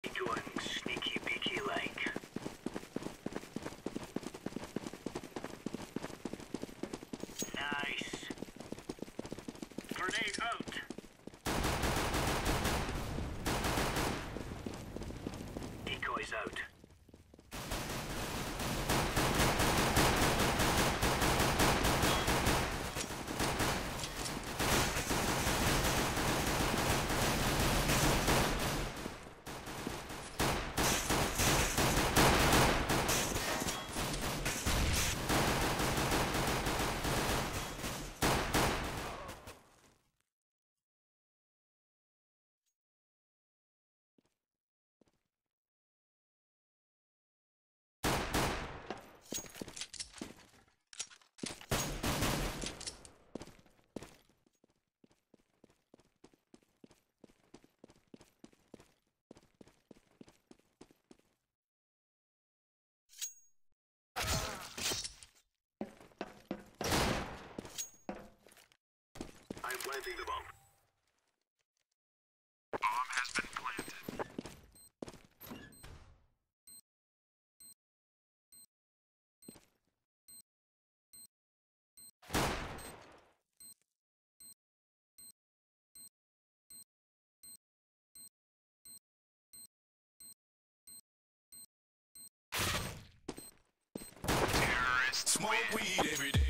Going sneaky peeky like. Nice. Grenade out. Decoys out. I'm planting the bomb. Bomb has been planted. Terrorists smoke weed every day.